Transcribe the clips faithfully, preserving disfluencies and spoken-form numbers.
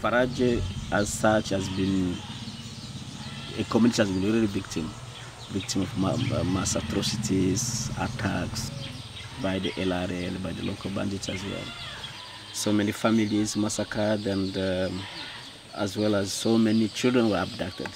Faraje, as such, has been a community has been really victim, victim of mass atrocities, attacks by the L R L, by the local bandits as well. So many families massacred, and um, as well as so many children were abducted.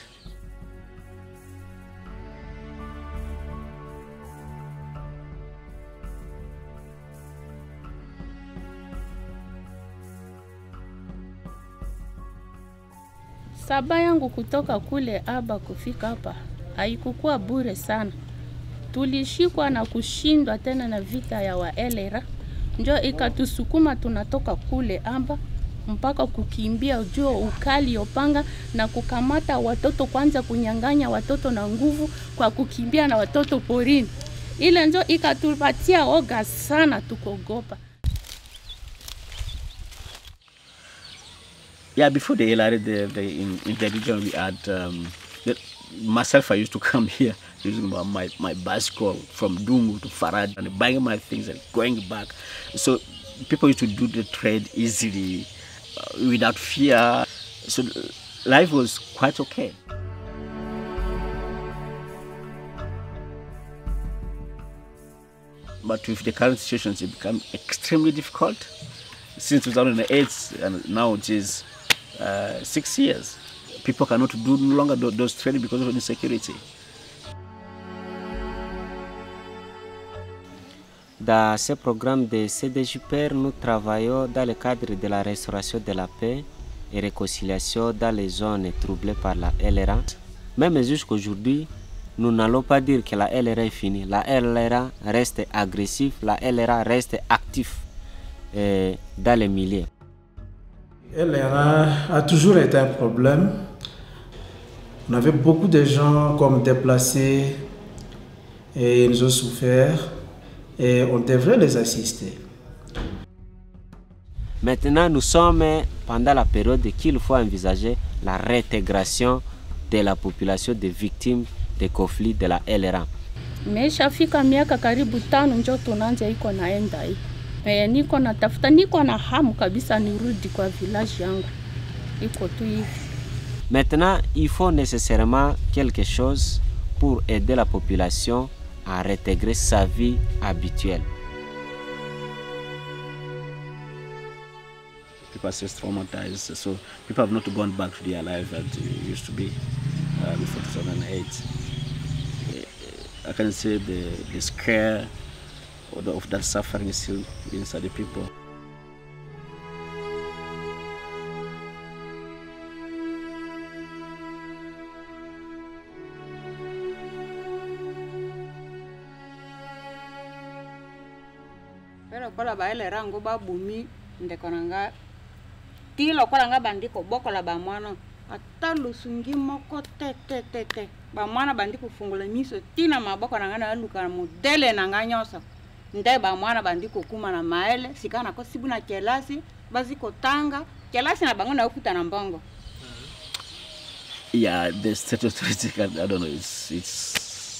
Saba yangu kutoka kule Aba kufika hapa haikukuwa bure sana. Tulishikwa na kushindwa tena na vita ya wa L R A. Njo ikatusukuma tunatoka kule Aba mpaka kukimbia ujua ukali yopanga na kukamata watoto, kwanza kunyanganya watoto na nguvu kwa kukimbia na watoto porini. Ile njo ikatupatia oga sana, tukogopa. Yeah, before the L R A, the, the, in, in the region we had, um, the, myself, I used to come here using my, my, my bicycle from Dungu to Farad and buying my things and going back. So people used to do the trade easily, uh, without fear. So life was quite okay. But with the current situations, it became extremely difficult. Since two thousand eight, and now it is uh, six years, people cannot do no longer do, those training because of insecurity. Dans ce programme de C D J P R, nous travaillons dans le cadre de la restauration de la paix et réconciliation dans les zones troublées par la L R A. Même jusqu'aujourd'hui, nous n'allons pas dire que la L R A est finie. La L R A reste agressive, la L R A reste active euh, dans les milieux. L R A a toujours été un problème. On avait beaucoup de gens comme déplacés et ils ont souffert et on devrait les assister. Maintenant, nous sommes pendant la période qu'il faut envisager la réintégration de la population des victimes des conflits de la L R A. Nimeshafika miaka karibu tano njo tunaanza iko naenda hii. Eh, niko na tafuta, niko na hamu kabisa nirudi kwa village yangu. Iko tu hivi. Maintenant, il faut nécessairement quelque chose pour aider la population à réintégrer sa vie habituelle. People are still traumatized, so people have not gone back to their life that it used to be uh, before two thousand eight. I can say the, the scare or the, of that suffering is still inside the people. Pero kola ba ele rango ba bumi ndekonanga tilo kola nga bandiko boko la ba mwana atalo sungi moko te te te te ba mwana bandiko fungula miso tina maboko nanga na luka modele nanga nyosa nde ba mwana bandiko kuma na maele sikana ko sibuna kelasi baziko tanga kelasi na bango na ukuta na mbongo. Yeah, the state authority, I don't know, it's it's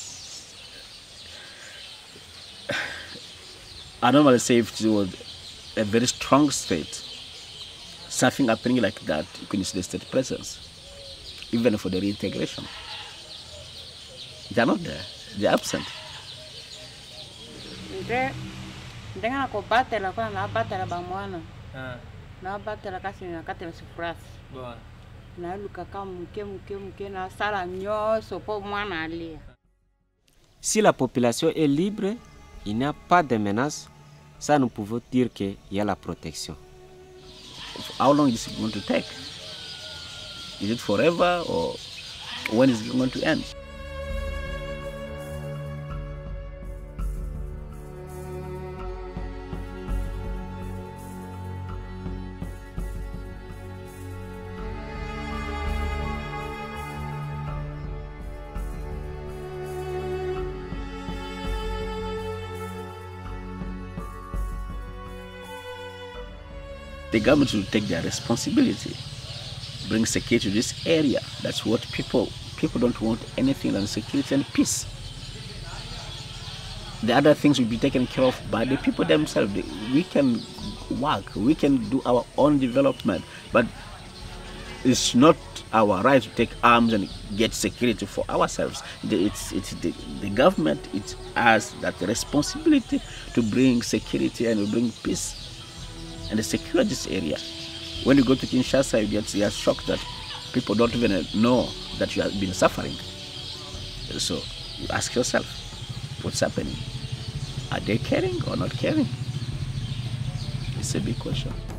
I don't want to say if it was a very strong state, something happening like that, you can see the state presence, even for the reintegration. They are not there, they are absent. Ndenga ko batela kwa na batela ba mwana. Ah. Na batela kasi na katela sifrasi. Bon. Na luka kama mke mke mke na sala nyoso po mwana alia. Si la population est libre, il n'y a pas de menace, ça nous pouvons dire qu'il y a la protection. How long is it going to take? Is it forever or when is it going to end? The government should take their responsibility, bring security to this area. That's what people, people don't want anything than security and peace. The other things will be taken care of by the people themselves. We can work, we can do our own development, but it's not our right to take arms and get security for ourselves. It's, it's the, the government, it's us that the responsibility to bring security and to bring peace and secure this area. When you go to Kinshasa, you get you are shocked that people don't even know that you have been suffering. So you ask yourself, what's happening? Are they caring or not caring? It's a big question.